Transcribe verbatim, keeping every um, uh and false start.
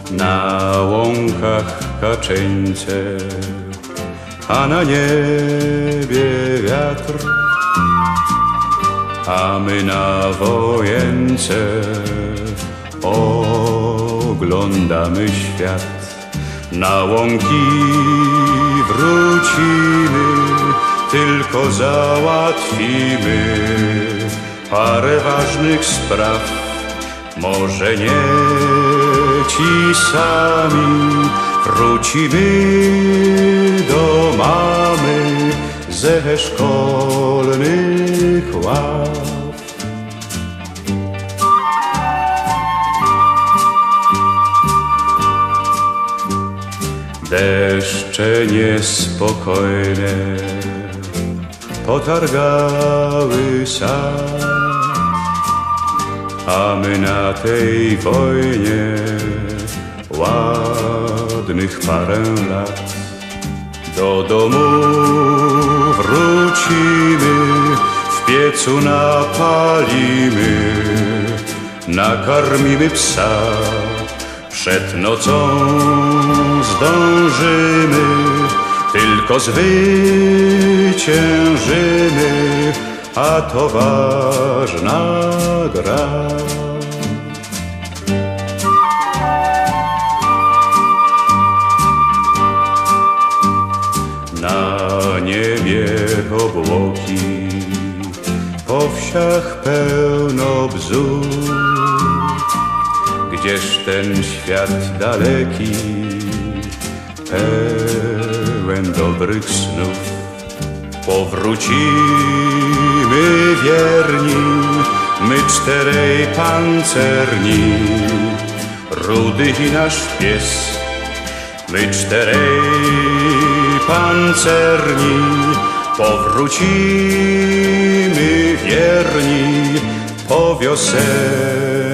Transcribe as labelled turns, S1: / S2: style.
S1: Na łąkach kaczeńce, a na niebie wiatr, a my na wojence oglądamy świat. Na łąki wrócimy, tylko załatwimy parę ważnych spraw. Może nie ci sami, wrócimy do mamy ze szkolnych ław. Deszcze niespokojne potargały sad, a my na tej wojnie ładnych parę lat. Do domu wrócimy, w piecu napalimy, nakarmimy psa. Przed nocą zdążymy, tylko zwyciężymy, a to ważna gra. Na niebie obłoki, po wsiach pełno bzów. Gdzież ten świat daleki, pełen dobrych snów. Powrócimy wierni, my czterej pancerni, Rudy i nasz pies. My czterej pancerni, powrócimy wierni po wiosennej